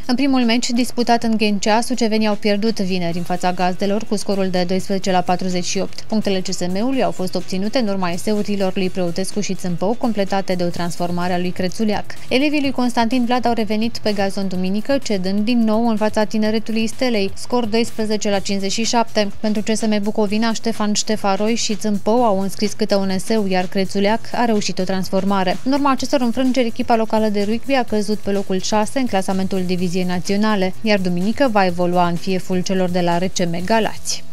În primul meci disputat în Ghencea, sucevenii au pierdut vineri în fața gazdelor cu scorul de 12-48. Punctele CSM-ului au fost obținute în urma eseurilor lui Preotescu și Țâmpău, completate de o transformare a lui Crețuleac. Elevii lui Constantin Vlad au revenit pe gazon duminică, cedând din nou în fața Tineretului Stelei, scor 12-57. Pentru CSM Bucovina, Ștefan Ștefaroi și Țâmpău au înscris câte un eseu, iar Crețuleac a reușit o transformare. În urma acestor înfrângeri, echipa locală de rugby a căzut pe locul 6 în clasamentul Diviziei Naționale, iar duminică va evolua în fieful celor de la RCM Galați.